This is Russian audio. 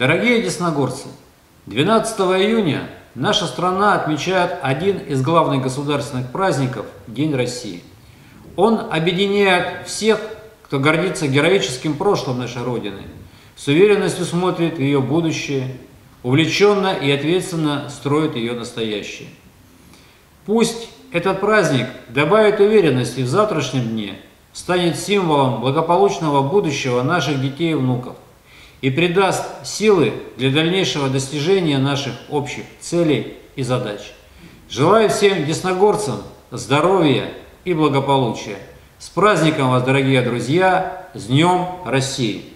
Дорогие десногорцы, 12 июня наша страна отмечает один из главных государственных праздников – День России. Он объединяет всех, кто гордится героическим прошлым нашей Родины, с уверенностью смотрит в ее будущее, увлеченно и ответственно строит ее настоящее. Пусть этот праздник добавит уверенности в завтрашнем дне, станет символом благополучного будущего наших детей и внуков и придаст силы для дальнейшего достижения наших общих целей и задач. Желаю всем десногорцам здоровья и благополучия. С праздником вас, дорогие друзья! С Днем России!